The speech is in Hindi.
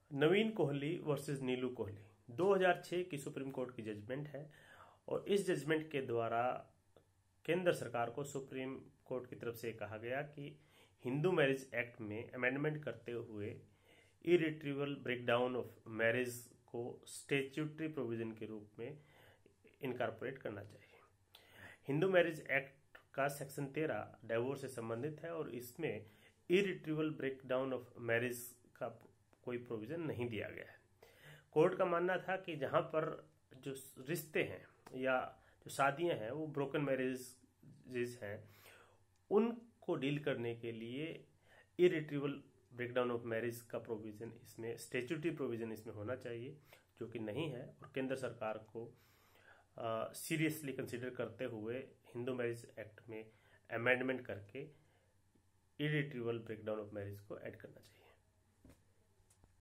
नवीन कोहली वर्सेस नीलू कोहली 2006 की सुप्रीम कोर्ट की जजमेंट है और इस जजमेंट के द्वारा केंद्र सरकार को सुप्रीम कोर्ट की तरफ से कहा गया कि हिंदू मैरिज एक्ट में अमेंडमेंट करते हुए इरिट्रीवेबल ब्रेकडाउन ऑफ मैरिज को स्टेच्यूटरी प्रोविजन के रूप में इनकॉर्पोरेट करना चाहिए। हिंदू मैरिज एक्ट का सेक्शन 13 डाइवोर्स से संबंधित है और इसमें इरिट्रीवेबल ब्रेकडाउन ऑफ मैरिज का कोई प्रोविजन नहीं दिया गया है। कोर्ट का मानना था कि जहां पर जो रिश्ते हैं या जो शादियां हैं वो ब्रोकन मैरिजेज हैं, उनको डील करने के लिए इरिट्रीवेबल ब्रेकडाउन ऑफ मैरिज का प्रोविजन इसमें स्टैट्यूटरी प्रोविजन इसमें होना चाहिए, जो कि नहीं है। और केंद्र सरकार को सीरियसली कंसीडर करते हुए हिंदू मैरिज एक्ट में अमेंडमेंट करके इरिट्रीवेबल ब्रेकडाउन ऑफ मैरिज को ऐड करना चाहिए।